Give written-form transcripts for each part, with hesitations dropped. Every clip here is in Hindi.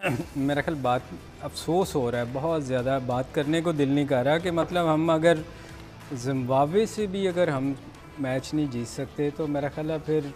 मेरा ख्याल बात अफसोस हो रहा है, बहुत ज़्यादा बात करने को दिल नहीं कर रहा कि मतलब हम अगर जिम्बाब्वे से भी अगर हम मैच नहीं जीत सकते तो मेरा ख्याल है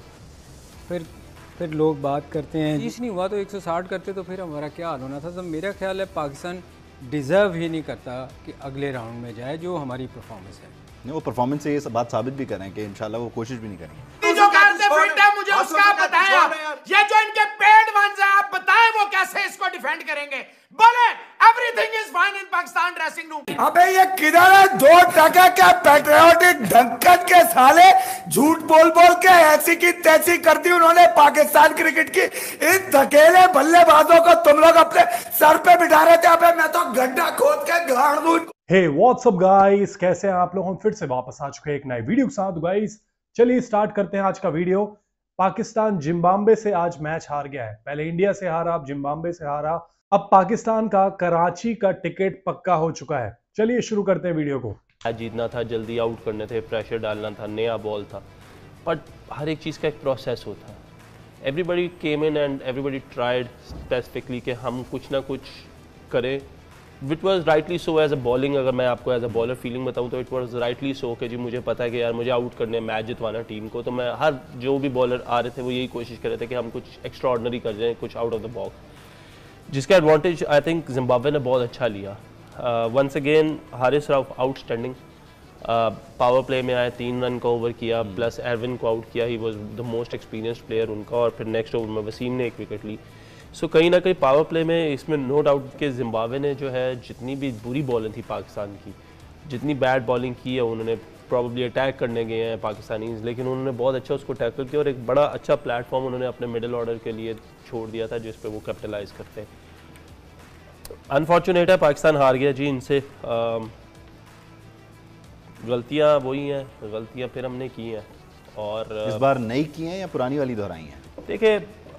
फिर फिर लोग बात करते हैं जीत नहीं हुआ तो 160 करते तो फिर हमारा क्या हाल होना था। तो मेरा ख्याल है पाकिस्तान डिज़र्व ही नहीं करता कि अगले राउंड में जाए, जो हमारी परफॉर्मेंस है। नहीं, वो परफॉर्मेंस से ये सब बात साबित भी करें कि इंशाल्लाह वो कोशिश भी नहीं करेंगे। जो करते फिट है मुझे उसका बताया, ये जो इनके पेड वंस है आप बताएं वो कैसे इसको डिफेंड करेंगे। बोले everything is fine in Pakistan dressing room. अबे ये किधर है 2 टका के पैट्रियोटिक ढंकन के साले, झूठ बोल बोल के ऐसी की तैसी कर दी उन्होंने पाकिस्तान क्रिकेट की। इन धकेले बल्लेबाजों को तुम लोग अपने सर पे बिठा रहे थे। अबे मैं तो गड्ढा खोद के गाड़ दूं। हे व्हाट्सअप गाइस, कैसे हैं आप लोग? हम फिर से वापस आ चुके हैं एक नए वीडियो के साथ। गाइस चलिए स्टार्ट करते हैं आज का वीडियो। पाकिस्तान जिम्बाब्वे से आज मैच हार गया है। पहले इंडिया से हारा, अब जिम्बाब्वे से हारा। अब पाकिस्तान का कराची का टिकट पक्का हो चुका है। चलिए शुरू करते हैं वीडियो को। मैच जीतना था, जल्दी आउट करने थे, प्रेशर डालना था, नया बॉल था, बट हर एक चीज़ का एक प्रोसेस होता है। Everybody came in and everybody tried specifically कि हम कुछ ना कुछ करें। Wit was rightly so as a bowling. अगर मैं आपको एज अ बॉलर फीलिंग बताऊं तो इट वॉज राइटली सो कि जी मुझे पता है कि यार मुझे आउट करने, मैच जितवाना टीम को। तो मैं हर जो भी बॉलर आ रहे थे वो यही कोशिश कर रहे थे कि हम कुछ एक्स्ट्रा ऑर्डनरी कर जाएँ, कुछ आउट ऑफ द बॉक्स, जिसका एडवांटेज आई थिंक जिम्बाब्वे ने बहुत अच्छा लिया। Once again Haris Rauf outstanding, power play में आए, 3 रन का ओवर किया, प्लस एरविन को आउट किया। He was the most experienced player उनका। और फिर नेक्स्ट ओवर में वसीम ने 1 विकेट ली। सो कहीं ना कहीं पावर प्ले में इसमें नो डाउट कि जिम्बाब्वे ने जो है जितनी भी बुरी बॉलिंग थी पाकिस्तान की, जितनी बैड बॉलिंग की है, उन्होंने प्रॉब्ली अटैक करने गए हैं पाकिस्तानीज, लेकिन उन्होंने बहुत अच्छा उसको टैकल किया और एक बड़ा अच्छा प्लेटफॉर्म उन्होंने अपने मिडिल ऑर्डर के लिए छोड़ दिया था जिस पे वो कैपिटलाइज करते हैं। अनफॉर्चुनेट है पाकिस्तान हार गया जी इनसे। गलतियाँ वही हैं, गलतियाँ फिर हमने की हैं। और इस बार नई की हैं या पुरानी वाली दोहराई हैं? देखिए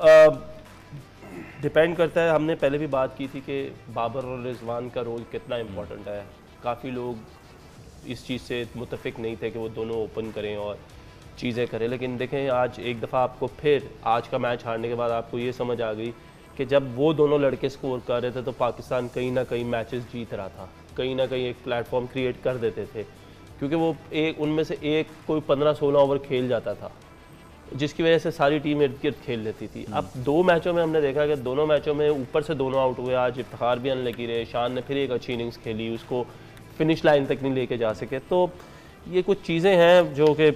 डिपेंड करता है। हमने पहले भी बात की थी कि बाबर और रिजवान का रोल कितना इम्पोर्टेंट है। काफ़ी लोग इस चीज़ से मुतफिक नहीं थे कि वो दोनों ओपन करें और चीज़ें करें, लेकिन देखें आज एक दफ़ा आपको फिर आज का मैच हारने के बाद आपको ये समझ आ गई कि जब वो दोनों लड़के स्कोर कर रहे थे तो पाकिस्तान कहीं ना कहीं मैचेस जीत रहा था, कहीं ना कहीं एक प्लेटफॉर्म क्रिएट कर देते थे, क्योंकि वो एक उनमें से एक कोई 15-16 ओवर खेल जाता था, जिसकी वजह से सारी टीम इर्द गिर्द खेल लेती थी। अब 2 मैचों में हमने देखा कि दोनों मैचों में ऊपर से दोनों आउट हुए। आज इफ्तिखार भी अनलकी रहे, शान ने फिर एक अच्छी इनिंग्स खेली, उसको फिनिश लाइन तक नहीं लेके जा सके। तो ये कुछ चीज़ें हैं जो कि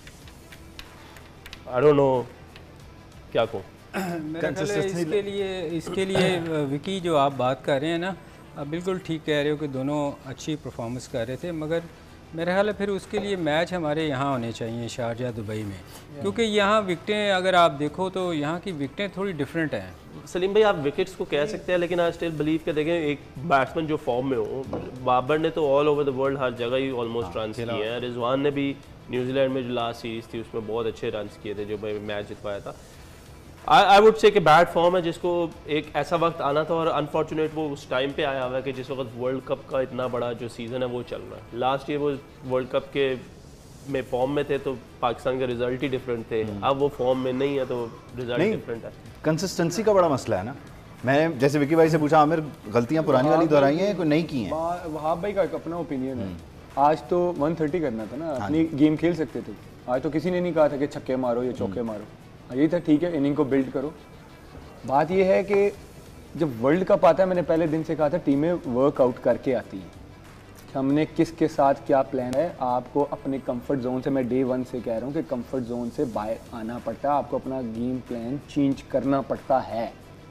आई डोंट नो क्या कहूँ। मेरा ख्याल है इसके लिए विकी जो आप बात कर रहे हैं ना, आप बिल्कुल ठीक कह रहे हो कि दोनों अच्छी परफॉर्मेंस कर रहे थे, मगर मेरा ख्याल है फिर उसके लिए मैच हमारे यहाँ होने चाहिए, शारजाह दुबई में, क्योंकि यहाँ विकटें अगर आप देखो तो यहाँ की विकटें थोड़ी डिफरेंट हैं। सलीम भाई आप विकेट्स को कह सकते हैं, लेकिन आई स्टिल बिलीव के देखें एक बैट्समैन जो फॉर्म में हो, बाबर ने तो ऑल ओवर द वर्ल्ड हर जगह ही ऑलमोस्ट रन किए हैं। रिजवान ने भी न्यूजीलैंड में जो लास्ट सीरीज़ थी उसमें बहुत अच्छे रन किए थे, जो मैच जितवाया था। आई वुड से कि बैड फॉर्म है जिसको एक ऐसा वक्त आना था, और अनफॉर्चुनेट वो उस टाइम पे आया हुआ है कि जिस वक्त वर्ल्ड कप का इतना बड़ा जो सीज़न है वो चल रहा है। लास्ट ईयर वो वर्ल्ड कप के में फॉर्म में थे तो पाकिस्तान के रिजल्ट ही डिफरेंट थे। अब वो फॉर्म में नहीं है तो रिजल्ट डिफरेंट है। कंसिस्टेंसी का बड़ा मसला है ना। मैं जैसे विकी भाई से पूछा, आमिर गलतियां पुरानी वाली दोहराई हैं कोई नई की हैं? वहाब भाई का एक अपना ओपिनियन है। आज तो 130 करना था ना, अपनी गेम खेल सकते थे। आज तो किसी ने नहीं कहा था कि छक्के मारो या चौके मारो, यही था ठीक है इनिंग को बिल्ड करो। बात यह है कि जब वर्ल्ड कप आता है, मैंने पहले दिन से कहा था टीमें वर्कआउट करके आती हैं, हमने किसके साथ क्या प्लान है। आपको अपने कंफर्ट जोन से, मैं डे 1 से कह रहा हूँ कि कंफर्ट जोन से बाहर आना पड़ता है, आपको अपना गेम प्लान चेंज करना पड़ता है।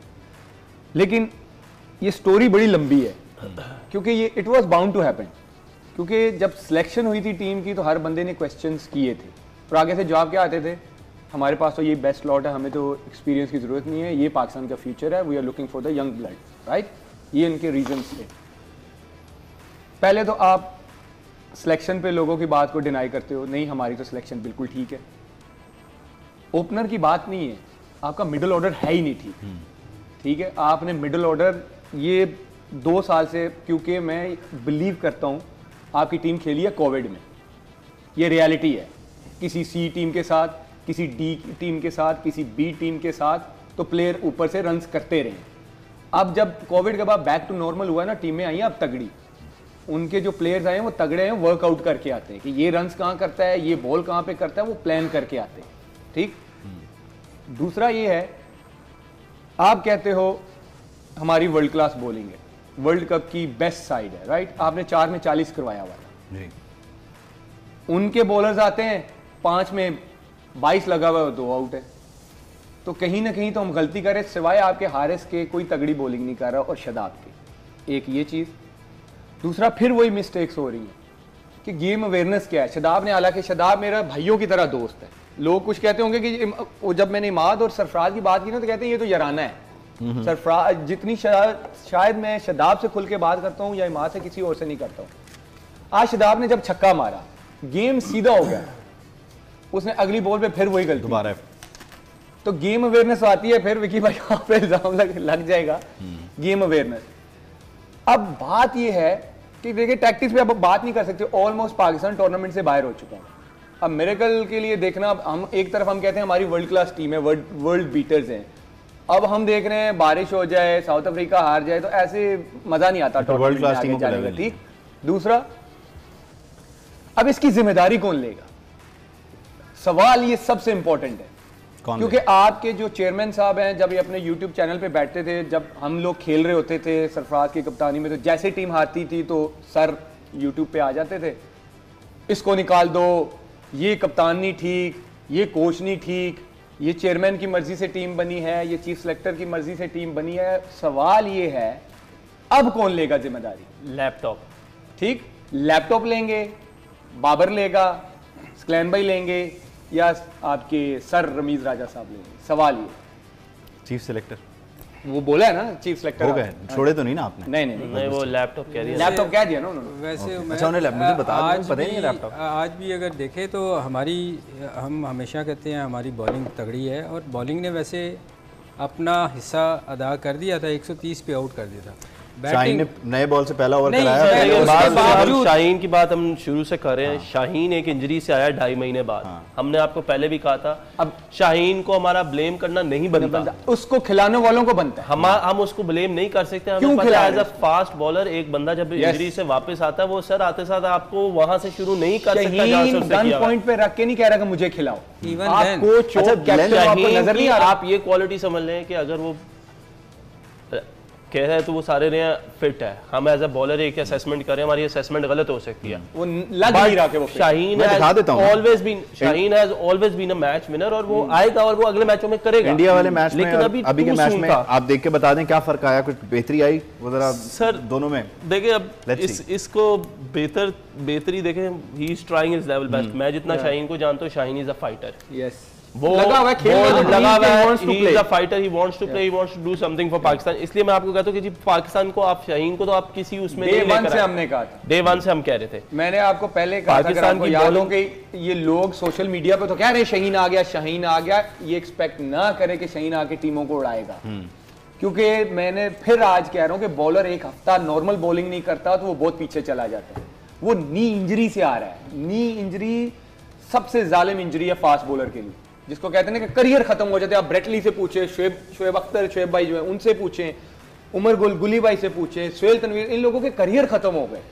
लेकिन ये स्टोरी बड़ी लंबी है, क्योंकि ये it was bound to happen, क्योंकि जब सिलेक्शन हुई थी टीम की तो हर बंदे ने क्वेश्चंस किए थे और आगे से जवाब क्या आते थे, हमारे पास तो ये बेस्ट स्लॉट है, हमें तो एक्सपीरियंस की ज़रूरत नहीं है, ये पाकिस्तान का फ्यूचर है, we are looking for the young blood, right. ये इनके रीजंस थे। पहले तो आप सिलेक्शन पे लोगों की बात को डिनाई करते हो, नहीं हमारी तो सिलेक्शन बिल्कुल ठीक है। ओपनर की बात नहीं है, आपका मिडिल ऑर्डर है ही नहीं ठीक, ठीक है। आपने मिडिल ऑर्डर ये 2 साल से, क्योंकि मैं बिलीव करता हूँ आपकी टीम खेली है कोविड में, ये रियलिटी है। किसी सी टीम के साथ, किसी डी टीम के साथ, किसी बी टीम के साथ, तो प्लेयर ऊपर से रन्स करते रहे। अब जब कोविड के बाद बैक टू नॉर्मल हुआ ना, टीमें आई हैं अब तगड़ी, उनके जो प्लेयर्स आए हैं वो तगड़े हैं, वर्कआउट करके आते हैं कि ये रन्स कहाँ करता है, ये बॉल कहाँ पे करता है, वो प्लान करके आते हैं। ठीक। दूसरा ये है, आप कहते हो हमारी वर्ल्ड क्लास बॉलिंग है, वर्ल्ड कप की बेस्ट साइड है, राइट, आपने 4 में 40 करवाया हुआ था, उनके बॉलर्स आते हैं 5 में 22 लगा हुआ है, 2 आउट है। तो कहीं ना कहीं तो हम गलती करें, सिवाय आपके हारिस के कोई तगड़ी बॉलिंग नहीं कर रहा, और शदाब के, एक ये चीज। दूसरा फिर वही मिस्टेक्स हो रही है कि गेम अवेयरनेस क्या है। शदाब ने, हालांकि शदाब मेरा भाइयों की तरह दोस्त है, लोग कुछ कहते होंगे कि जब मैंने इमाद और सरफराज की बात की ना तो कहते हैं ये तो याराना है। सरफराज जितनी शायद मैं शदाब से खुल के बात करता हूँ या इमाद से किसी और से नहीं करता हूँ। आज शदाब ने जब छक्का मारा, गेम सीधा हो गया, उसने अगली बॉल पे फिर वही गलती दोबारा, तो गेम अवेयरनेस आती है। फिर विकी भाई यहाँ पे इल्जाम लग जाएगा, गेम अवेयरनेस। अब बात ये है कि देखिए टैक्टिक्स पे अब बात नहीं कर सकते, ऑलमोस्ट पाकिस्तान टूर्नामेंट से बाहर हो चुका है। अब मिरेकल के लिए देखना, हम एक तरफ हम कहते हैं हमारी वर्ल्ड क्लास टीम है, वर्ल्ड बीटर्स हैं, अब हम देख रहे हैं बारिश हो जाए, साउथ अफ्रीका हार जाए, तो ऐसे मजा नहीं आता वर्ल्ड क्लास टीम जाने का। ठीक। दूसरा, अब इसकी जिम्मेदारी कौन लेगा, सवाल ये सबसे इंपॉर्टेंट है, क्योंकि आपके जो चेयरमैन साहब हैं, जब ये अपने यूट्यूब चैनल पे बैठते थे, जब हम लोग खेल रहे होते थे सरफराज की कप्तानी में, तो जैसे टीम हारती थी तो सर यूट्यूब पे आ जाते थे, इसको निकाल दो, ये कप्तान नहीं ठीक, ये कोच नहीं ठीक, ये चेयरमैन की मर्जी से टीम बनी है, ये चीफ सेलेक्टर की मर्जी से टीम बनी है। सवाल ये है अब कौन लेगा जिम्मेदारी? लैपटॉप। ठीक, लैपटॉप लेंगे, बाबर लेगा, स्क्लैन भाई लेंगे, या आपके सर रमीज राजा साहब लेंगे? सवाल ये, चीफ सेलेक्टर वो बोला है ना, चीफ सेलेक्टर हो गए, छोड़े तो नहीं ना आपने? नहीं, वो लैपटॉप कह रही है, लैपटॉप कह दिया ना उन्होंने। वैसे अच्छा, उन्हें मुझे बता दो, पता ही नहीं लैपटॉप। आज भी अगर देखें तो हम हमेशा कहते हैं हमारी बॉलिंग तगड़ी है, और बॉलिंग ने वैसे अपना हिस्सा अदा कर दिया था, 130 पे आउट कर दिया था। शाहीन ने नए बॉल से पहला ओवर कराया। शाहीन की बात हम शुरू से कर रहे हैं। शाहीन एक इंजरी से आया 2.5 महीने बाद। हमने आपको पहले भी कहा था, अब शाहीन को हमारा ब्लेम करना नहीं बनता, उसको खिलाने वालों को बनता है। हम उसको ब्लेम नहीं कर सकते। हमें पता है एज अ फास्ट बॉलर एक बंदा जब इंजरी से वापस आता है, वो सर आते साथ आपको वहां से शुरू नहीं कर सकता। गन पॉइंट पे रख के नहीं कह रहा कि मुझे खिलाओ, आपको नजर नहीं। आप ये क्वालिटी समझ लें कि अगर वो कह रहे हैं तो वो सारे फिट है। हम एज अ बॉलर एक असेसमेंट करें, हमारी असेसमेंट गलत हो सकती है। वो लग नहीं रहा कि वो Shaheen has always been a match winner, और वो आएगा और वो अगले मैचों में करेगा। इंडिया वाले मैच में, अभी के मैच में आप देख के बता दें क्या फर्क आया, कुछ बेहतरी आई वो जरा सर दोनों में? देखिए अब इसको बेहतरी देखें, he is trying his level best. मैं जितना शाहीन को जानता हूं, Shaheen is a fighter. Yes, वो लगा हुआ है, he is a fighter, he wants to play, he wants to do something for Pakistan। इसलिए मैं आपको कहता हूँ कि जी पाकिस्तान को, आप शाहीन को तो आप किसी उसमें नहीं लेकर आए। हमने कहा था, डे 1 से हम कह रहे थे। मैंने आपको पहले कहा था, अगर आपको याद हो कि ये लोग सोशल मीडिया पे तो कह रहे शाहीन आ गया, शाहीन आ गया, ये एक्सपेक्ट ना करे कि शाहीन आके टीमों को उड़ाएगा, क्योंकि मैंने फिर आज कह रहा हूँ कि बॉलर एक हफ्ता नॉर्मल बॉलिंग नहीं करता तो वो बहुत पीछे चला जाता है। वो नी इंजरी से आ रहा है। नी इंजरी सबसे जालिम इंजरी है फास्ट बॉलर के लिए, जिसको कहते हैं कि करियर खत्म हो जाते हैं। आप ब्रेटली से पूछे, शोएब अख्तर, शोएब भाई जो है उनसे पूछें, उमर गुली भाई से पूछें, सुहेल तनवीर, इन लोगों के करियर खत्म हो गए।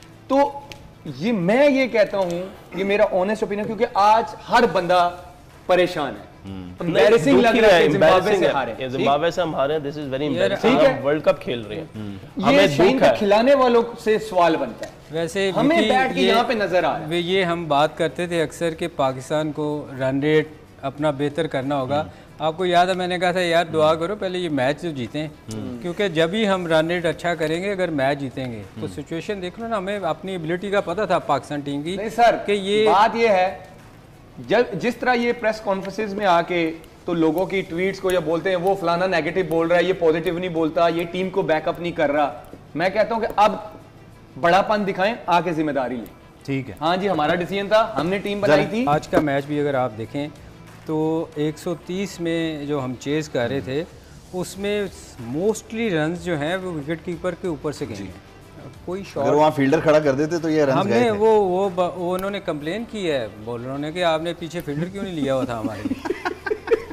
तो ये मैं ये कहता हूं, ये मेरा ऑनेस्ट ओपिनियन, क्योंकि आज हर बंदा परेशान है। एम्बैरेसिंग लग रहा है जिम्बाब्वे से हारे, जिम्बाब्वे से हम हारे, दिस इज वेरी एम्बैरेसिंग। हम वर्ल्ड कप खेल रहे हैं, ये शाहीन को खिलाने वालों से सवाल बनता है। वैसे हमें बैठ के यहाँ पे नजर आ रहा है, ये हम बात करते थे अक्सर कि पाकिस्तान को रन रेट अपना बेहतर करना होगा। आपको याद है मैंने कहा था यार दुआ करो पहले ये मैच जो जीतें, क्योंकि जब ही हम रन रेट अच्छा करेंगे, अगर मैच जीतेंगे तो सिचुएशन देख लो ना, हमें अपनी एबिलिटी का पता था पाकिस्तान टीम की। नहीं सर, कि ये बात ये है, जब जिस तरह ये प्रेस कॉन्फ्रेंसेस में आके तो लोगों की ट्वीट्स को या बोलते हैं वो फलाना नेगेटिव बोल रहा है, ये पॉजिटिव नहीं बोलता, ये टीम को बैकअप नहीं कर रहा, मैं कहता हूं कि अब बड़ापन दिखाएं, आके जिम्मेदारी लें। ठीक है, हाँ जी, हमारा डिसीजन था, हमने टीम बनाई थी। आज का मैच भी अगर आप देखें तो 130 में जो हम चेज कर रहे थे, उसमें मोस्टली रन्स जो हैं वो विकेट कीपर के ऊपर से गए हैं। कोई शॉट, अगर वहाँ फील्डर खड़ा कर देते तो ये रन्स हमने गए थे। वो उन्होंने कंप्लेन की है बॉलरों ने कि आपने पीछे फील्डर क्यों नहीं लिया हुआ था हमारे लिए।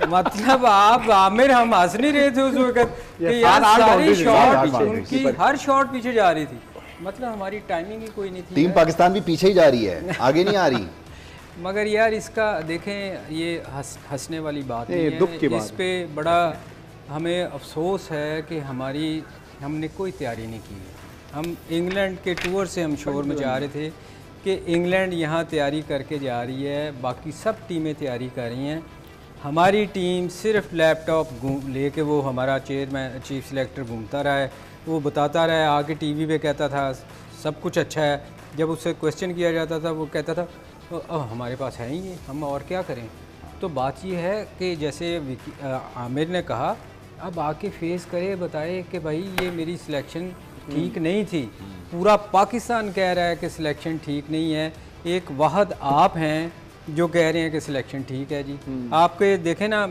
मतलब आप आमिर हम हंस नहीं रहे थे उस वक्त कि यार सारी शॉट उनकी हर शॉट पीछे जा रही थी, मतलब हमारी टाइमिंग ही कोई नहीं थी। टीम पाकिस्तान भी पीछे ही जा रही है, आगे नहीं आ रही। मगर यार इसका देखें, ये हंसने वाली बात नहीं है, दुख की बात इस पे बड़ा हमें अफसोस है कि हमने कोई तैयारी नहीं की। हम इंग्लैंड के टूर से हम शोर में जा रहे थे कि इंग्लैंड यहाँ तैयारी करके जा रही है, बाकी सब टीमें तैयारी कर रही हैं, हमारी टीम सिर्फ लैपटॉप लेके वो हमारा चेयरमैन चीफ सिलेक्टर घूमता रहा है, वो बताता रहा है, आके टीवी पे कहता था सब कुछ अच्छा है। जब उससे क्वेश्चन किया जाता था वो कहता था हमारे पास है ही ये, हम और क्या करें। तो बात ये है कि जैसे आमिर ने कहा, अब आके फेस करे, बताए कि भाई ये मेरी सिलेक्शन ठीक नहीं थी। पूरा पाकिस्तान कह रहा है कि सिलेक्शन ठीक नहीं है, एक वाहद आप हैं जो कह रहे हैं कि सिलेक्शन ठीक है जी। आपके देखें ना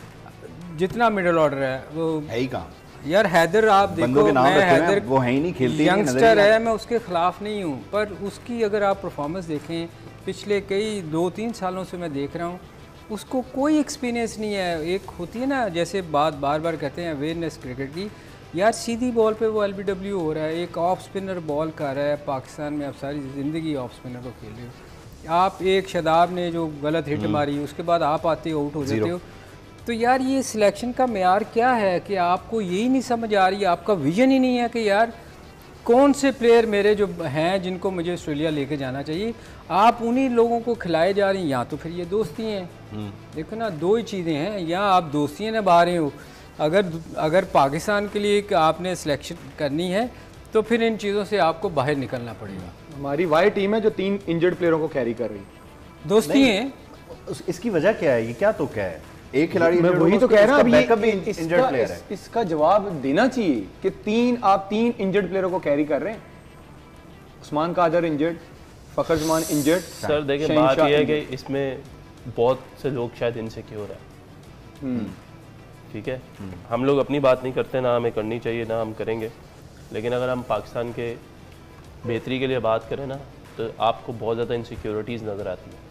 जितना मिडिल ऑर्डर है वो है ही कहाँ यार। हैदर आप देखो, मैं हैदर वो है ही नहीं, खेलती यंगस्टर है, मैं उसके खिलाफ नहीं हूँ, पर उसकी अगर आप परफॉर्मेंस देखें पिछले कई 2-3 सालों से मैं देख रहा हूँ, उसको कोई एक्सपीरियंस नहीं है। एक होती है ना, जैसे बात बार बार कहते हैं अवेयरनेस क्रिकेट की, यार सीधी बॉल पे वो LBW हो रहा है, एक ऑफ स्पिनर बॉल कर रहा है। पाकिस्तान में आप सारी ज़िंदगी ऑफ स्पिनर को खेल रहे हो, आप एक शादाब ने जो गलत हिट मारी उसके बाद आप आते हो आउट हो जाते हो। तो यार ये सिलेक्शन का मेयार क्या है कि आपको यही नहीं समझ आ रही, आपका विजन ही नहीं है कि यार कौन से प्लेयर मेरे जो हैं जिनको मुझे ऑस्ट्रेलिया लेके जाना चाहिए, आप उन्हीं लोगों को खिलाए जा रही हैं। या तो फिर ये दोस्ती हैं, देखो ना, दो ही चीज़ें हैं, या आप दोस्तियाँ निभा रहे हो। अगर पाकिस्तान के लिए आपने सिलेक्शन करनी है तो फिर इन चीज़ों से आपको बाहर निकलना पड़ेगा। हमारी वाई टीम है जो 3 इंजर्ड प्लेयरों को कैरी कर रही है, दोस्ती है। इसकी वजह क्या है, ये क्या तो क्या है? एक खिलाड़ी मैं वही तो कह रहा हूँ, बैकअप भी इंजर्ड प्लेयर है। इसका जवाब देना चाहिए कि आप 3 इंजर्ड प्लेयरों को कैरी कर रहे हैं। Usman Qadir injured, Fakhar Zaman injured. Sir देखिए, बात यह है कि इसमें बहुत से लोग शायद इनसिक्योर है, ठीक है। हम लोग अपनी बात नहीं करते, ना हमें करनी चाहिए, ना हम करेंगे, लेकिन अगर हम पाकिस्तान के बेहतरी के लिए बात करें ना, तो आपको बहुत ज़्यादा इनसिक्योरिटीज़ नज़र आती है।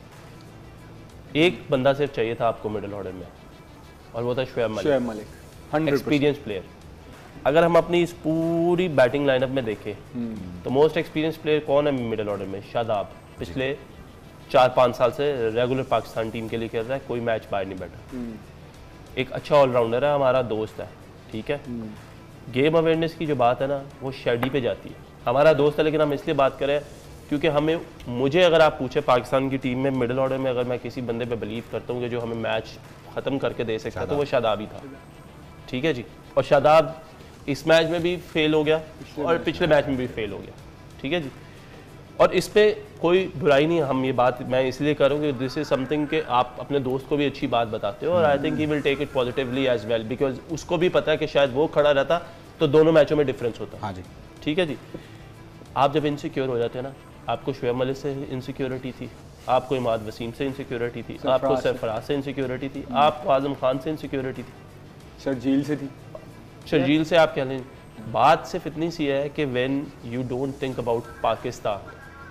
एक बंदा सिर्फ चाहिए था आपको मिडिल ऑर्डर में, और वो था शुएब मलिक, 100% एक्सपीरियंस प्लेयर। अगर हम अपनी इस पूरी बैटिंग लाइनअप में देखें तो मोस्ट एक्सपीरियंस प्लेयर कौन है मिडिल ऑर्डर में? शादाब पिछले 4-5 साल से रेगुलर पाकिस्तान टीम के लिए खेल रहा है, कोई मैच बाहर नहीं बैठा। एक अच्छा ऑलराउंडर है, हमारा दोस्त है, ठीक है। गेम अवेयरनेस की जो बात है ना, वो शेडी पे जाती है। हमारा दोस्त है, लेकिन हम इसलिए बात करें क्योंकि मुझे अगर आप पूछे पाकिस्तान की टीम में मिडिल ऑर्डर में अगर मैं किसी बंदे पे बिलीव करता हूँ कि जो हमें मैच ख़त्म करके दे सकता है, तो वो शादाब ही था, ठीक है जी। और शादाब इस मैच में भी फेल हो गया और पिछले मैच में भी फेल हो गया, ठीक है जी। और इस पर कोई बुराई नहीं है, हम ये बात मैं इसलिए करूँ कि दिस इज़ समथिंग कि आप अपने दोस्त को भी अच्छी बात बताते हो, और I think he will take it positively as well, because उसको भी पता है कि शायद वो खड़ा रहता तो दोनों मैचों में डिफरेंस होता। हाँ जी, ठीक है जी। आप जब इनसिक्योर हो जाते हैं ना, आपको शुएब मलिक से इनसिक्योरिटी थी, आपको इमाद वसीम से इनसिक्योरिटी थी, आपको सरफराज से इनसिक्योरिटी थी, आपको आजम खान से इनसिक्योरिटी थी, शर्जील से थी, शर्जील से आप कह लें। बात सिर्फ इतनी सी है कि when you don't think about Pakistan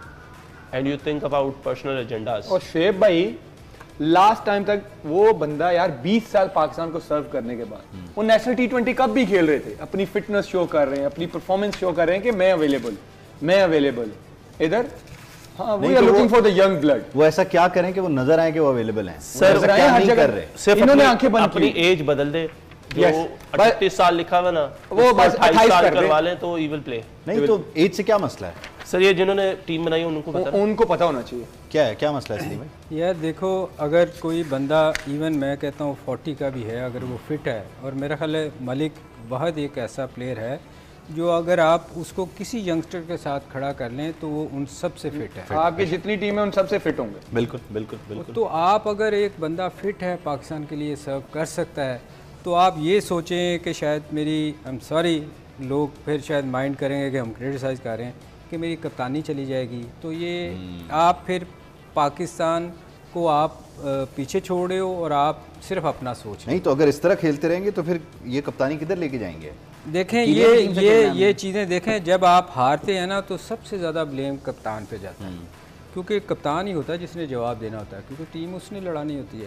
and you think about personal agendas. और शुएब भाई लास्ट टाइम तक वो बंदा यार 20 साल पाकिस्तान को सर्व करने के बाद वो नेशनल T20 कप भी खेल रहे थे, अपनी फिटनेस शो कर रहे हैं, अपनी परफॉर्मेंस शो कर रहे हैं कि मैं अवेलेबल इधर। हाँ, we are looking for the young blood. वो ऐसा क्या करें कि वो नजर आए कि वो अवेलेबल हैं? सर ऐसा क्या नहीं कर रहे? सिर्फ इन्होंने आंखें बंद अपनी की। एज बदल दे, जो 38 साल लिखा हुआ ना, वो बस 28 साल कर दे। करवा लें तो ही विल प्ले। नहीं तो एज से क्या मसला है? सर ये जिन्होंने टीम बनाई उनको पता है। उनको पता होना चाहिए क्या है, क्या मसला है इसलिए भाई? यार देखो, अगर कोई बंदा इवन मैं कहता हूँ 40 का भी है, अगर वो फिट है, और मेरा ख्याल है मलिक बहुत एक ऐसा प्लेयर है जो अगर आप उसको किसी यंगस्टर के साथ खड़ा कर लें तो वो उन सब से फिट है। आपकी जितनी टीम है उन सबसे फिट होंगे। बिल्कुल बिल्कुल बिल्कुल। तो आप अगर एक बंदा फिट है, पाकिस्तान के लिए सर्व कर सकता है, तो आप ये सोचें कि शायद मेरी सॉरी लोग फिर शायद माइंड करेंगे कि हम क्रिटिसाइज़ कर रहे हैं कि मेरी कप्तानी चली जाएगी, तो ये आप फिर पाकिस्तान को आप पीछे छोड़ रहे हो और आप सिर्फ अपना सोच रहे। नहीं तो अगर इस तरह खेलते रहेंगे तो फिर ये कप्तानी किधर लेके जाएंगे? देखें ये चीज़ें देखें, जब आप हारते हैं ना तो सबसे ज़्यादा ब्लेम कप्तान पे जाता है, क्योंकि कप्तान ही होता है जिसने जवाब देना होता है, क्योंकि टीम उसने लड़ानी होती है।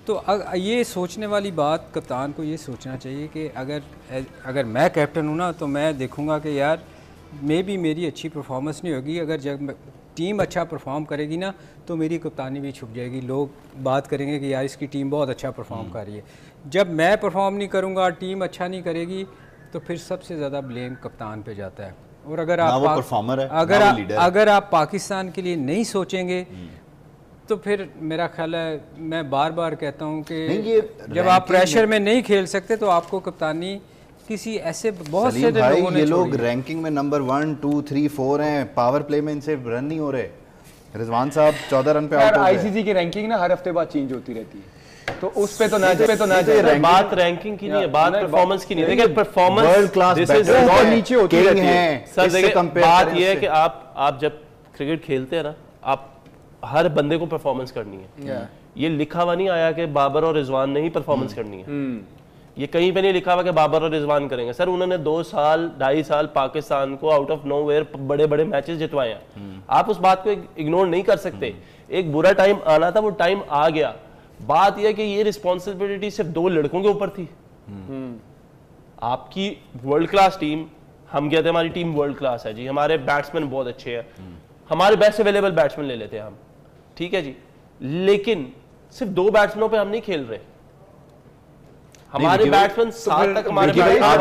तो ये सोचने वाली बात कप्तान को ये सोचना चाहिए कि अगर मैं कैप्टन हूँ ना तो मैं देखूँगा कि यार मे भी मेरी अच्छी परफॉर्मेंस नहीं होगी, अगर जब टीम अच्छा परफॉर्म करेगी ना तो मेरी कप्तानी भी छुप जाएगी, लोग बात करेंगे कि यार इसकी टीम बहुत अच्छा परफॉर्म कर रही है। जब मैं परफॉर्म नहीं करूँगा, टीम अच्छा नहीं करेगी, तो फिर सबसे ज़्यादा ब्लेम कप्तान पे जाता है। और अगर अगर आप पाकिस्तान के लिए नहीं सोचेंगे तो फिर मेरा ख्याल है, मैं बार बार कहता हूँ कि जब आप प्रेशर में नहीं खेल सकते तो आपको कप्तानी किसी ऐसे बहुत से लोगों ने, ये लोग रैंकिंग में नंबर 1, 2, 3, 4 हैं, पावर प्ले में इनसे रन नहीं हो रहे। रिजवान साहब 14 रन पे आउट हो गए। आईसीसी की रैंकिंग ना हर हफ्ते बाद चेंज होती रहती है, तो उस पे तो ना जाए। बात रैंकिंग की नहीं है, बात परफॉर्मेंस की नहीं है। देखिए परफॉर्मेंस वर्ल्ड क्लास नीचे होती है सर। देखिए बात ये है कि आप जब क्रिकेट खेलते हैं ना, आप हर बंदे को परफॉर्मेंस करनी है। ये लिखा हुआ नहीं आया कि बाबर और रिजवान ने ही परफॉर्मेंस करनी है, ये कहीं पे नहीं लिखा हुआ कि बाबर और रिजवान करेंगे। सर उन्होंने 2 साल 2.5 साल पाकिस्तान को आउट ऑफ नोवेयर बड़े बड़े मैचेस जितवाए हैं। आप उस बात को इग्नोर नहीं कर सकते। एक बुरा टाइम आना था, वो टाइम आ गया। बात यह कि ये रिस्पॉन्सिबिलिटी सिर्फ 2 लड़कों के ऊपर थी। आपकी वर्ल्ड क्लास टीम, हम कहते हैं हमारी टीम वर्ल्ड क्लास है जी, हमारे बैट्समैन बहुत अच्छे हैं, हमारे बेस्ट अवेलेबल बैट्समैन ले लेते हैं हम, ठीक है जी, लेकिन सिर्फ 2 बैट्समैनों पे हम नहीं खेल रहे। हमारे बैट्समैन 7 तक हमारे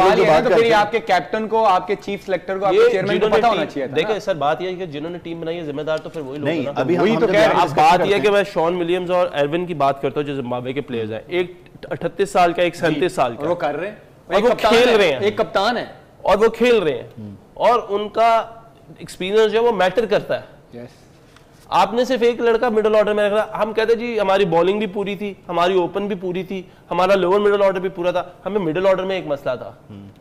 तो फिर आपके कैप्टन को, आपके चीफ सिलेक्टर को, आपके चेयरमैन को पता होना चाहिए था। देखिए सर बात यह है कि जिन्होंने टीम बनाई है जिम्मेदार तो फिर वही लोग हैं। अभी वही तो कह रहे हैं। बात यह है कि मैं शॉन विलियम्स और एरविन की बात करता हूँ जो जिम्बाब्वे के प्लेयर्स हैं, एक 38 साल का, एक 37 साल का, वो कर रहे हैं, और वो खेल रहे हैं, एक कप्तान है और वो खेल रहे हैं, और उनका एक्सपीरियंस जो है वो मैटर करता है। आपने सिर्फ एक लड़का मिडिल ऑर्डर में रखा। हम कहते जी हमारी बॉलिंग भी पूरी थी, हमारी ओपन भी पूरी थी, हमारा लोअर मिडिल ऑर्डर भी पूरा था, हमें मिडिल ऑर्डर में एक मसला था।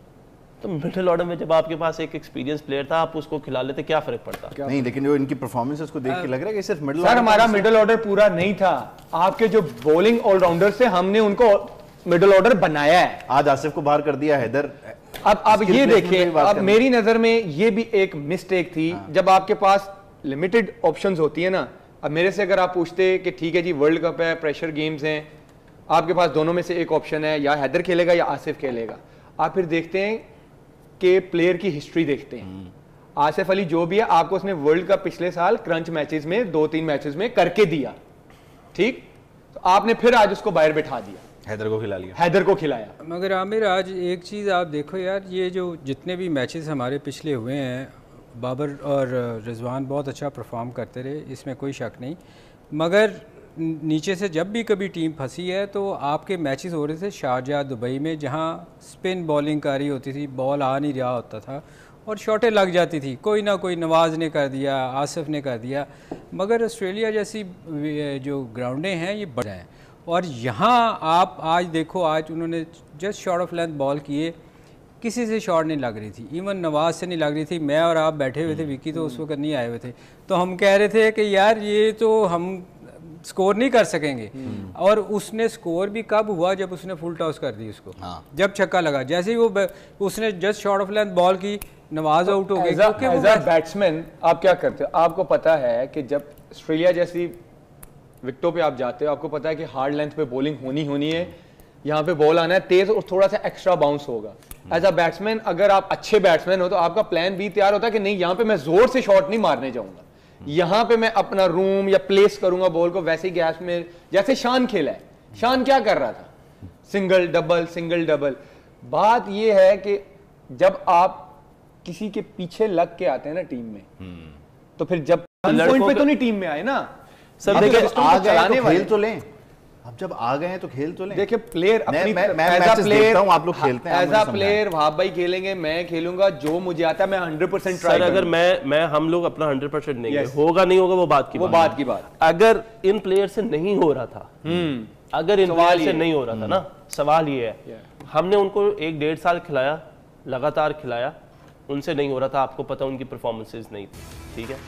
तो मिडिल ऑर्डर में जब आपके पास एक एक्सपीरियंस प्लेयर था, आप उसको खिला लेते, क्या फर्क पड़ता? नहीं, लेकिन जो इनकी परफॉर्मेंस उसको देख के लग रहा है कि सिर्फ मिडिल ऑर्डर, हमारा मिडिल ऑर्डर पूरा नहीं था। आपके जो बॉलिंग ऑलराउंडर से हमने उनको मिडिल ऑर्डर बनाया है। आज आसिफ को बाहर कर दिया, हैदर। अब ये देखिए, अब मेरी नजर में ये भी एक मिस्टेक थी। जब आपके पास लिमिटेड ऑप्शंस होती है ना, अब मेरे से अगर आप पूछते कि ठीक है जी वर्ल्ड कप है, प्रेशर गेम्स हैं, आपके पास दोनों में से एक ऑप्शन है, या हैदर खेलेगा या आसिफ खेलेगा, आप फिर देखते हैं कि प्लेयर की हिस्ट्री देखते हैं। आसिफ अली जो भी है, आपको उसने वर्ल्ड कप पिछले साल क्रंच मैचेस में 2-3 मैचेस में करके दिया, ठीक, तो आपने फिर आज उसको बाहर बिठा दिया, हैदर को खिला लिया, हैदर को खिलाया। मगर आमिर आज एक चीज़ आप देखो यार, ये जो जितने भी मैचेस हमारे पिछले हुए हैं, बाबर और रिजवान बहुत अच्छा परफॉर्म करते रहे, इसमें कोई शक नहीं, मगर नीचे से जब भी कभी टीम फंसी है तो आपके मैचेस हो रहे थे शारजाह, दुबई में, जहां स्पिन बॉलिंग कारी होती थी, बॉल आ नहीं रहा होता था और शॉटें लग जाती थी, कोई ना कोई, नवाज़ ने कर दिया, आसिफ ने कर दिया। मगर ऑस्ट्रेलिया जैसी जो ग्राउंडें हैं ये बड़े हैं, और यहाँ आप आज देखो, आज उन्होंने just short of length ball किए, किसी से शॉट नहीं लग रही थी, इवन नवाज से नहीं लग रही थी। मैं और आप बैठे हुए थे, विकी तो उस वक्त नहीं आए हुए थे, तो हम कह रहे थे कि यार ये तो हम स्कोर नहीं कर सकेंगे। और उसने स्कोर भी कब हुआ, जब उसने फुल टॉस कर दी उसको, जब छक्का लगा, जैसे ही वो उसने just short of length ball की, नवाज आउट हो गया। एज अ बैट्समैन आप क्या करते हो? आपको पता है कि जब ऑस्ट्रेलिया जैसी विकेटों पे आप जाते हो, आपको पता है कि हार्ड लेंथ पे बॉलिंग होनी है, यहाँ पे बॉल आना है तेज और थोड़ा सा एक्स्ट्रा बाउंस होगा। एज अ बैट्समैन, अगर आप अच्छे बैट्समैन हो तो आपका प्लान भी तैयार होता है कि नहीं, यहाँ पे मैं जोर से शॉट नहीं मारने जाऊंगा, यहाँ पे मैं अपना रूम या प्लेस करूंगा बॉल को वैसे ही गैस में, जैसे शान खेला है। शान क्या कर रहा था? Single double, single double. बात यह है कि जब आप किसी के पीछे लग के आते हैं ना टीम में, तो फिर जब पॉइंट पे तो नहीं टीम में आए ना। सब देखिए, आ गए तो खेल तो लें। अब जब आ गए हैं तो खेल तो लें। देखिए प्लेयर अपनी, मैं मैचेस देखता हूं, आप लोग खेलते हैं, एज अ प्लेयर वहाब भाई खेलेंगे, मैं खेलूंगा, जो मुझे आता है मैं 100% ट्राई करूंगा। अगर मैं हम लोग अपना 100% नहीं है, होगा नहीं होगा वो बात की बात। अगर इन प्लेयर से नहीं हो रहा था, अगर इन प्लेयर से नहीं हो रहा था ना, सवाल ये है, हमने उनको 1-1.5 साल खिलाया, लगातार खिलाया, उनसे नहीं हो रहा था, आपको पता उनकी परफॉर्मेंसेज नहीं थी, ठीक है,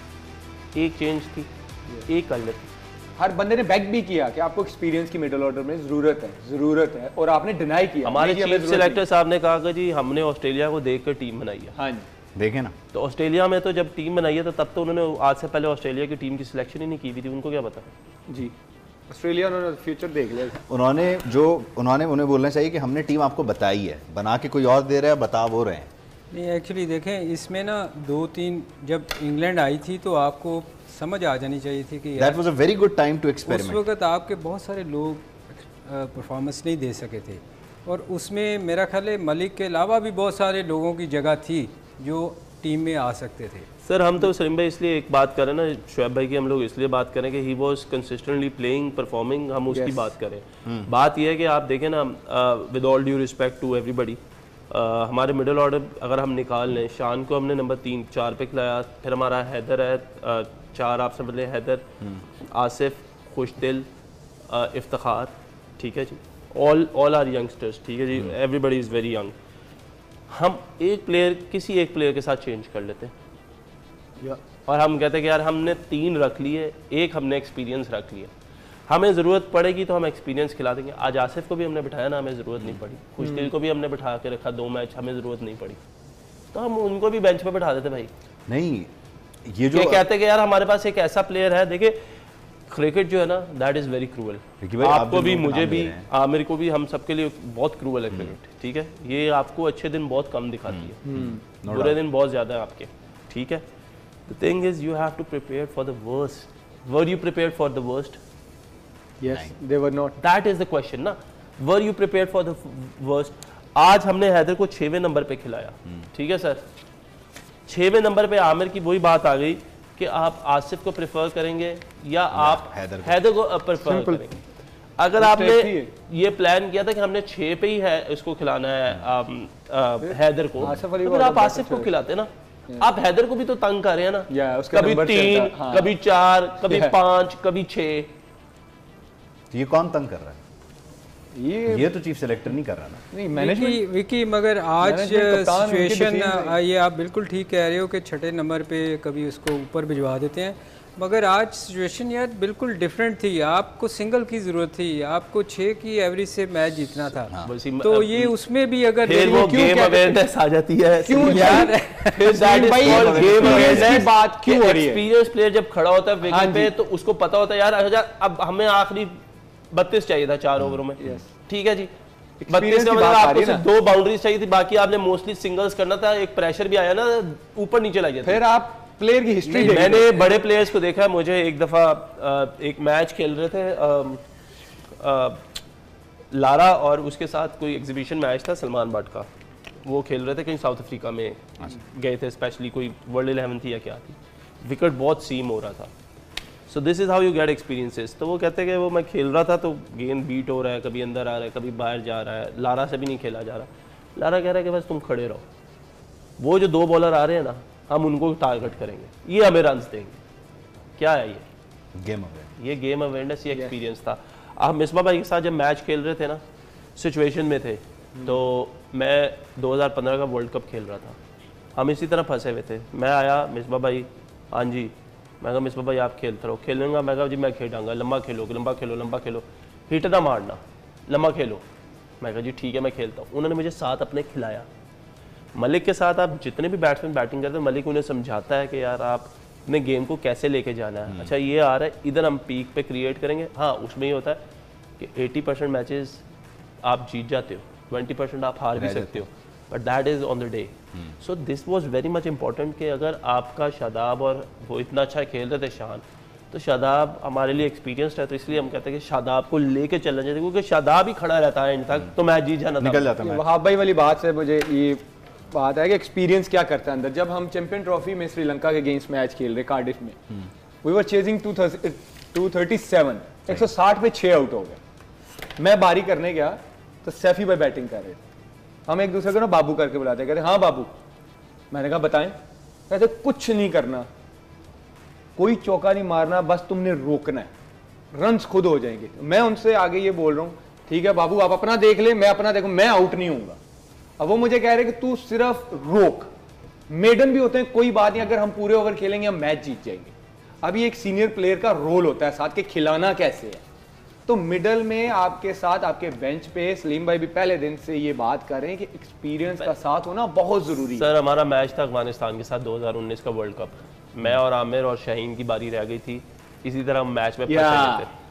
एक चेंज थी, एक गलत थी। हर बंदे ने बैक भी किया कि आपको एक्सपीरियंस की मिडिल ऑर्डर में जरूरत है, और आपने डिनाई किया। हमारे चीफ सिलेक्टर साहब ने कहा कि जी हमने ऑस्ट्रेलिया को देखकर टीम बनाई है। हाँ जी, देखे ना, तो ऑस्ट्रेलिया में तो जब टीम बनाई है तो तब तो उन्होंने आज से पहले ऑस्ट्रेलिया की टीम की सिलेक्शन ही नहीं की हुई थी, उनको क्या पता जी। ऑस्ट्रेलिया उन्होंने फ्यूचर देख लिया। उन्हें बोलना चाहिए कि हमने टीम आपको बताई है, बना के कोई और दे रहा है, बता वो रहे हैं। नहीं एक्चुअली देखें इसमें ना 2-3 जब इंग्लैंड आई थी तो आपको समझ आ जानी चाहिए थी कि that was a very good time to उस एक्सपेरिमेंट। वक्त आपके बहुत सारे लोग परफॉर्मेंस नहीं दे सके थे और उसमें मेरा ख्याल है मलिक के अलावा भी बहुत सारे लोगों की जगह थी जो टीम में आ सकते थे। सर हम तो सलीम भाई इसलिए एक बात करें ना, शुएब भाई की हम लोग इसलिए बात करें कि he was consistently playing performing, हम उसकी बात करें। बात यह है कि आप देखें ना, with all due respect to everybody, हमारे मिडिल ऑर्डर अगर हम निकाल लें, शान को हमने नंबर 3-4 पे खिलाया, फिर हमारा हैदर है 4 आपसे बदले, हैदर, आसिफ, खुशदिल, इफ्तिखार, ठीक है जी, ऑल आर यंगस्टर्स, ठीक है जी, एवरीबडी इज़ वेरी यंग। हम किसी एक प्लेयर के साथ चेंज कर लेते हैं और हम कहते हैं कि यार हमने 3 रख लिए, एक हमने एक्सपीरियंस रख लिया, हमें ज़रूरत पड़ेगी तो हम एक्सपीरियंस खिला देंगे। आज आसिफ को भी हमने बिठाया ना, हमें ज़रूरत नहीं पड़ी, खुशदिल को भी हमने बिठा के रखा 2 मैच, हमें ज़रूरत नहीं पड़ी, तो हम उनको भी बेंच पे बिठा देते भाई। नहीं ये जो कहते हैं कि यार हमारे पास एक ऐसा प्लेयर है, देखिए क्रिकेट जो है ना दैट इज़ वेरी क्रूअल, आपको भी, मुझे भी, आमिर को भी, हम सबके लिए बहुत क्रूअल है क्रिकेट, ठीक है। ये आपको अच्छे दिन बहुत कम दिखाती है, बुरे दिन बहुत ज़्यादा है आपके, ठीक है। The thing is you have to prepare for the worst. Were you prepared for the worst? Yes they were not. That is the question ना, were you prepared for the worst. आज हमने हैदर को 6वें नंबर पे खिलाया, ठीक है सर, 6वें नंबर पे आमिर की वही बात आ गई कि आप आसिफ को प्रेफर करेंगे या आप हैदर को प्रेफर करेंगे। अगर आपने ये प्लान किया था कि हमने 6 पे ही है इसको खिलाना है हैदर को, तो आप आसिफ को खिलाते ना, आप हैदर को भी तो तंग कर रहे हैं ना, कभी 3, कभी 4, कभी 5, कभी 6। ये कौन तंग कर रहा है? ये तो चीफ सेलेक्टर नहीं कर रहा ना। नहीं मैनेजमेंट विकी, मगर आज सिचुएशन ये आप बिल्कुल ठीक कह रहे हो कि 6ठे नंबर पे कभी उसको ऊपर भिजवा देते हैं, मगर आज सिचुएशन यार बिल्कुल डिफरेंट थी। आपको सिंगल की जरूरत थी, आपको 6 की एवरेज से मैच जीतना था। तो ये उसमें भी अगर फिर वो गेम अवेयरनेस आ जाती है, क्यों यार फिर that is called game awareness की बात क्यों हो रही है? एक्सपीरियंस प्लेयर जब खड़ा होता है विकेट पे तो उसको पता होता है यार अब हमें आखिरी 32 चाहिए था 4 ओवरों में, ठीक है जी, 32 का मतलब आपको सिर्फ 2 बाउंड्रीज चाहिए थी, बाकी आपने मोस्टली सिंगल्स करना था। एक प्रेशर भी आया ना, ऊपर नीचे लग गया, फिर आप प्लेयर की हिस्ट्री देखिए। मैंने बड़े प्लेयर्स को देखा है, मुझे एक दफ़ा एक मैच खेल रहे थे लारा और उसके साथ कोई एग्जीबिशन मैच था सलमान बट का, वो खेल रहे थे कहीं साउथ अफ्रीका में गए थे, स्पेशली कोई वर्ल्ड 11 थी या क्या थी, विकेट बहुत सीम हो रहा था। So this is how you get experiences. तो वो कहते हैं कि वो मैं खेल रहा था तो गेंद बीट हो रहा है, कभी अंदर आ रहा है, कभी बाहर जा रहा है, लारा से भी नहीं खेला जा रहा। लारा कह रहा है कि बस तुम खड़े रहो, वो जो 2 बॉलर आ रहे हैं ना हम उनको टारगेट करेंगे, ये हमें रन्स देंगे। क्या है ये गेम अवेयरनेस, ये एक्सपीरियंस था। आप मिसबा भाई के साथ जब मैच खेल रहे थे ना, सिचुएशन में थे, तो मैं 2015 का वर्ल्ड कप खेल रहा था, हम इसी तरह फंसे हुए थे। मैं आया, मिसबा भाई, हाँ जी, मैं कहा मिसबा भाई आप खेलते रहो, खेलूंगा, मैं कहा जी मैं खेलाऊंगा, लंबा खेलो, लंबा खेलो, लंबा खेलो, हिट ना मारना, लंबा खेलो। मैं कहा जी ठीक है मैं खेलता हूँ। उन्होंने मुझे साथ अपने खिलाया। मलिक के साथ आप जितने भी बैट्समैन बैटिंग करते हैं, मलिक उन्हें समझाता है कि यार आप अपने गेम को कैसे लेके जाना है। अच्छा ये आ रहा है, इधर हम पीक पे क्रिएट करेंगे। हाँ उसमें ये होता है कि 80% मैचेस आप जीत जाते हो, 20% आप हार भी सकते हो, but that is on the day. So this was very much important कि अगर आपका शादाब और वो इतना अच्छा खेल रहे थे शान, तो शादाब हमारे लिए एक्सपीरियंस्ड है, तो इसलिए हम कहते हैं कि शादाब को लेके चलना चाहिए, क्योंकि शादाब ही खड़ा रहता है इन तक तो मैच जीत जाना निकल जाता है। वहाब भाई वाली बात से मुझे ये बात है कि एक्सपीरियंस क्या करता है अंदर। जब हम चैंपियन ट्रॉफी में श्रीलंका के अगेंस्ट मैच खेल रहे कार्डिफ में, वी वर चेजिंग 237, 160 पे 6 आउट हो गए। मैं बारी करने गया तो सैफी भाई बैटिंग कर रहे थे, हम एक दूसरे को ना बाबू करके बुलाते, कहते हाँ बाबू। मैंने कहा बताएं, कहते कुछ नहीं करना, कोई चौका नहीं मारना, बस तुमने रोकना है, रन्स खुद हो जाएंगे। मैं उनसे आगे ये बोल रहा हूँ ठीक है बाबू आप अपना देख ले, मैं अपना देखूं, मैं आउट नहीं हूंगा। अब वो मुझे कह रहे कि तू सिर्फ रोक, मेडन भी होते हैं कोई बात नहीं, अगर हम पूरे ओवर खेलेंगे हम मैच जीत जाएंगे। अभी एक सीनियर प्लेयर का रोल होता है साथ के खिलाना कैसे है, तो मिडल में आपके साथ आपके बेंच पे सलीम भाई भी पहले दिन से ये बात कर रहे हैं कि एक्सपीरियंस का साथ होना बहुत जरूरी है। सर हमारा मैच था अफगानिस्तान के साथ 2019 का वर्ल्ड कप, मैं और आमिर और शाहीन की बारी रह गई थी, इसी तरह हम मैच में फंसे थे।